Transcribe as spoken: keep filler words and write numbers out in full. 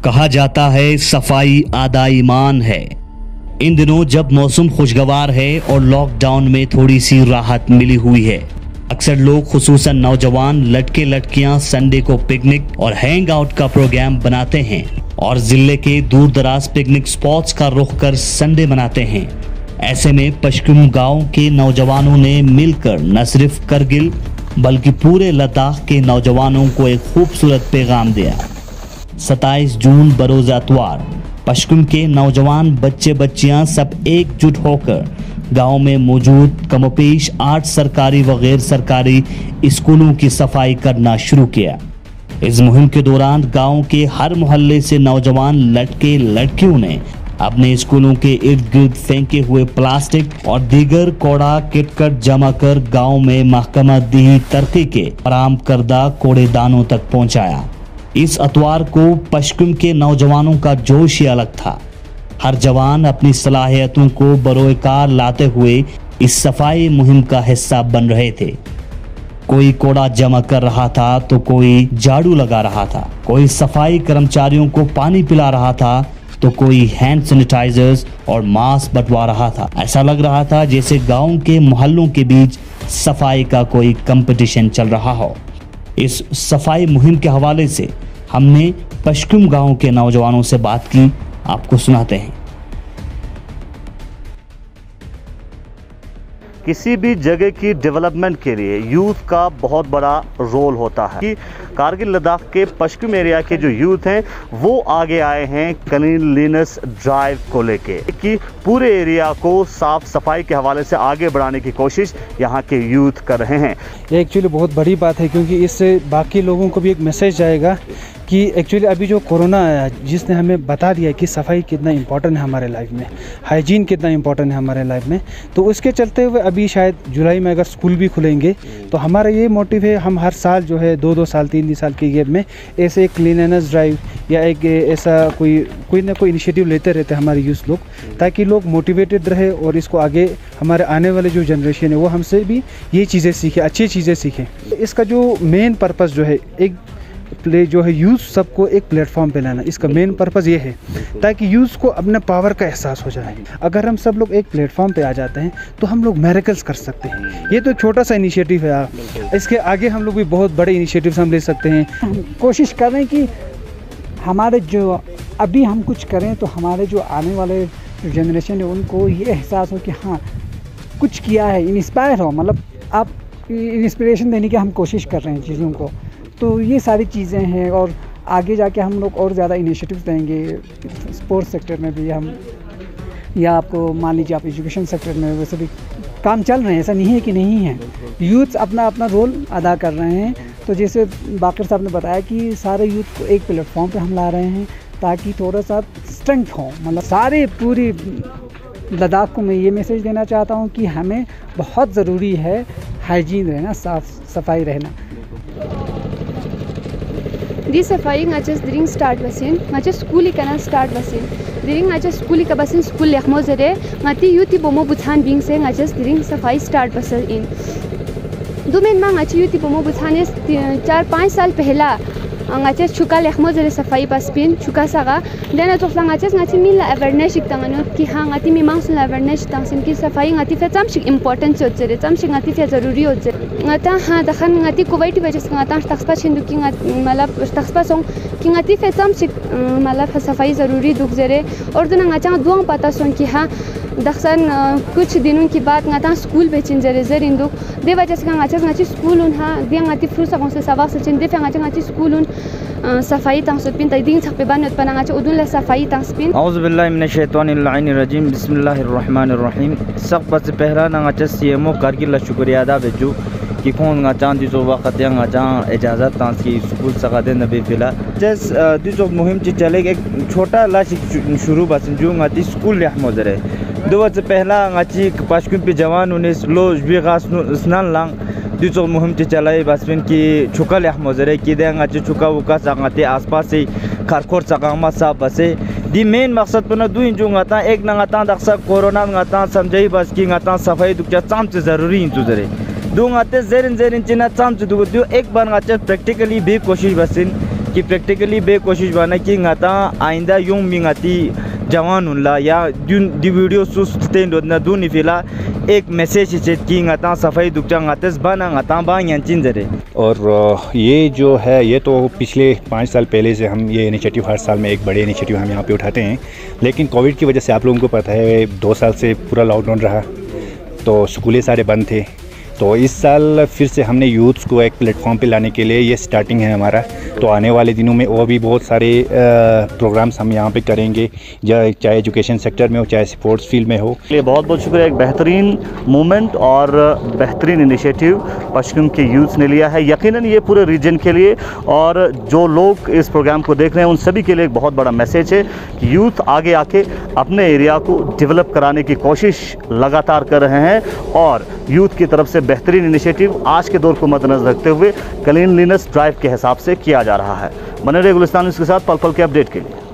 कहा जाता है सफाई आधा ईमान है। इन दिनों जब मौसम खुशगवार है और लॉकडाउन में थोड़ी सी राहत मिली हुई है, अक्सर लोग खुसूसन नौजवान लड़के लड़कियां संडे को पिकनिक और हैंग आउट का प्रोग्राम बनाते हैं और जिले के दूर दराज पिकनिक स्पॉट्स का रुख कर संडे मनाते हैं। ऐसे में पश्चिम गांव के नौजवानों ने मिलकर न सिर्फ करगिल बल्कि पूरे लद्दाख के नौजवानों को एक खूबसूरत पैगाम दिया। सत्ताईस जून बरोज अतवार पश्चिम के नौजवान बच्चे बच्चियां सब एकजुट होकर गांव में मौजूद कमोपेश आठ सरकारी व गैर सरकारी स्कूलों की सफाई करना शुरू किया। इस मुहिम के दौरान गांव के हर मोहल्ले से नौजवान लड़के लड़कियों ने अपने स्कूलों के इर्द गिर्द फेंके हुए प्लास्टिक और दीगर कूड़ा किटकट जमा कर गांव में महकमा दी तरक्की के फराहम करदा कूड़ेदानों तक पहुंचाया। इस अतवार को पश्चिम के नौजवानों का जोश ही अलग था। हर जवान अपनी सलाहियतों को बरोएकार लाते हुए इस सफाई मुहिम का हिस्सा बन रहे थे। कोई कूड़ा जमा कर रहा था तो कोई झाड़ू लगा रहा था, कोई सफाई कर्मचारियों को पानी पिला रहा था तो कोई हैंड सैनिटाइजर्स और मास्क बंटवा रहा था। ऐसा लग रहा था जैसे गांव के मोहल्लों के बीच सफाई का कोई कंपटीशन चल रहा हो। इस सफाई मुहिम के हवाले से हमने पश्चिम गांव के नौजवानों से बात की, आपको सुनाते हैं। किसी भी जगह की डेवलपमेंट के लिए यूथ का बहुत बड़ा रोल होता है कि कारगिल लद्दाख के पश्चिम एरिया के जो यूथ हैं वो आगे आए हैं क्लीनलीनेस ड्राइव को लेके कि पूरे एरिया को साफ सफाई के हवाले से आगे बढ़ाने की कोशिश यहाँ के यूथ कर रहे हैं। ये एक्चुअली बहुत बड़ी बात है क्योंकि इससे बाकी लोगों को भी एक मैसेज जाएगा कि एक्चुअली अभी जो कोरोना आया जिसने हमें बता दिया कि सफाई कितना इम्पोर्टेंट है हमारे लाइफ में, हाइजीन कितना इम्पोर्टेंट है हमारे लाइफ में। तो उसके चलते हुए अभी शायद जुलाई में अगर स्कूल भी खुलेंगे तो हमारा ये मोटिव है, हम हर साल जो है दो दो साल तीन तीन साल के गैप में ऐसे एक क्लीननेस ड्राइव या एक ऐसा कोई कोई ना कोई इनिशिएटिव लेते रहते हैं हमारे यूथ लोग, ताकि लोग मोटिवेटेड रहे और इसको आगे हमारे आने वाले जो जनरेशन है वो हमसे भी ये चीज़ें सीखें, अच्छी चीज़ें सीखें। इसका जो मेन पर्पस जो है एक प्ले जो है यूथ सबको एक प्लेटफॉर्म पे लाना, इसका मेन पर्पस ये है ताकि यूथ को अपने पावर का एहसास हो जाए। अगर हम सब लोग एक प्लेटफॉर्म पे आ जाते हैं तो हम लोग मिरेकल्स कर सकते हैं। ये तो छोटा सा इनिशिएटिव है, आप इसके आगे हम लोग भी बहुत बड़े इनिशिएटिव्स हम ले सकते हैं। हम कोशिश कर रहे हैं कि हमारे जो अभी हम कुछ करें तो हमारे जो आने वाले जो जनरेशन है उनको ये एहसास हो कि हाँ कुछ किया है, इंस्पायर हो, मतलब आप इंस्पिरेशन देने की हम कोशिश कर रहे हैं चीज़ों को। तो ये सारी चीज़ें हैं और आगे जाके हम लोग और ज़्यादा इनिशिएटिव्स देंगे स्पोर्ट्स सेक्टर में भी हम, या आपको मान लीजिए आप एजुकेशन सेक्टर में वैसे भी काम चल रहे हैं, ऐसा नहीं है कि नहीं है। यूथ अपना अपना रोल अदा कर रहे हैं। तो जैसे बाकर साहब ने बताया कि सारे यूथ को एक प्लेटफॉर्म पे हम ला रहे हैं ताकि थोड़ा सा स्ट्रेंथ हो, मतलब सारे पूरी लद्दाख को मैं ये मैसेज देना चाहता हूँ कि हमें बहुत ज़रूरी है हाइजीन रहना, साफ सफाई रहना। दी सफाई ngachas dring start basin ngachas skuli kana start basin dring ngachas skuli ka basin school lekhmo zare ngati yuti bomo buthan bing se ngachas dring safai start basal in dumen ma ngachi yuti bomo buthan is चार पाँच साल पहला ngachas chuka lekhmo zare safai baspin chuka saga dena tokhla ngachas ngati mila awareness iktangano ki ha ngati mi mang sul awareness tangsim ki safai ngati fe chamshik important chot zare chamshik ngati fe zaruri hot zare ngata ha dakhan ngati kuwaiti wajah se ngata takspa chindu ki ngati malab takspa song ki ngati fe chamshik malab safai zaruri duk zare और दना ngata दुआं पता सों कि हाँ दखसन कुछ दिनों के बाद ngata स्कूल पे चिन जरे जर इंदुक दे वजह से ngata ngati स्कूल उन हाँ दिया ngati फुर्सा कौन से सवाक से चिन दे fe ngata ngati स्कूल उन सफाई तंगसुपिन तइदिंग छपे बानत पनांगा च उदुन ला सफाई तंगसपिन औज़ु बिल्लाहि मिनश शैतानिर लाइनिर रजीम बिस्मिल्लाहिर रहमानिर रहीम सब बस पहला नंगा च सीएमओ कारगिल ला शुक्रिया अदा बेजू कि कौन गा चांद जो वक्त या गा इजाज़त तांस की स्कूल सका दे नबी फिला जस दिसो मुहिम च चले एक छोटा ला शुरू बस जो गाती स्कूल ले मोजरे दो वक्त पहला गाची पश्चिम पे जवान उन्नीस लोज भी गास स्नान लांग दिसो मुहिम च चलाई बसपिन की छुका ले मोजरे की दे गाची छुका वका सगाते आसपास से खारखोर सगामा सा बसे दी मेन मकसद पना दु इंजू गाता एक नगाता दक्सा कोरोना गाता समझई बस की गाता सफाई दुचा चाम से जरूरी इंजू जरे दो गाते जेरिन जेरिन चिना चाम से दु एक बार गाचे प्रैक्टिकली भी कोशिश बसिन कि प्रैक्टिकली बे कोशिश बना कि ngata आइंदा यूं मिंगाती जवान उनला या दुन दी वीडियो सुस्टेन दोना दुनी फिला एक मैसेज चेत की ngata सफाई दुक्चा ngates बना ngata बा यांचिन जरे। और ये जो है ये तो पिछले पाँच साल पहले से हम ये इनिशिएटिव हर साल में एक बड़े इनिशिएटिव हम यहाँ पे उठाते हैं, लेकिन कोविड की वजह से आप लोगों को पता है दो साल से पूरा लॉकडाउन रहा तो स्कूलें सारे बंद थे। तो इस साल फिर से हमने यूथ्स को एक प्लेटफॉर्म पे लाने के लिए ये स्टार्टिंग है हमारा। तो आने वाले दिनों में और भी बहुत सारे प्रोग्राम्स हम यहाँ पे करेंगे, चाहे एजुकेशन सेक्टर में हो चाहे स्पोर्ट्स फील्ड में हो। ये बहुत बहुत शुक्रिया, एक बेहतरीन मूवमेंट और बेहतरीन इनिशिएटिव पश्चिम के यूथ ने लिया है, यकीनन ये पूरे रीजन के लिए और जो लोग इस प्रोग्राम को देख रहे हैं उन सभी के लिए एक बहुत बड़ा मैसेज है कि यूथ आगे आके अपने एरिया को डेवलप कराने की कोशिश लगातार कर रहे हैं और यूथ की तरफ से बेहतरीन इनिशिएटिव आज के दौर को मद्देनजर रखते हुए क्लीनलीनेस ड्राइव के हिसाब से किया जा रहा है। बने रहिए गुलिस्तान न्यूज़ के साथ पल पल के अपडेट के लिए।